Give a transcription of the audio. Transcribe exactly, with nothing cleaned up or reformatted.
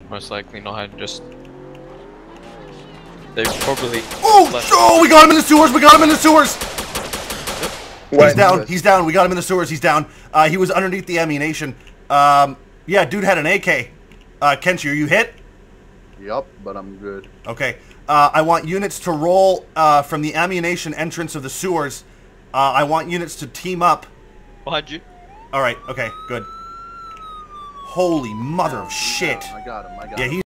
most likely not just. They probably. Oh! Oh! We got him in the sewers! We got him in the sewers! What? He's down. He's down. We got him in the sewers. He's down. Uh, he was underneath the ammunition. Um, yeah, dude had an A K. Uh, Kenshi, are you hit? Yup, but I'm good. Okay. Uh, I want units to roll uh, from the ammunition entrance of the sewers. Uh, I want units to team up. Behind you. All right. Okay. Good. Holy mother of shit. I got him. I got Yeah, him. he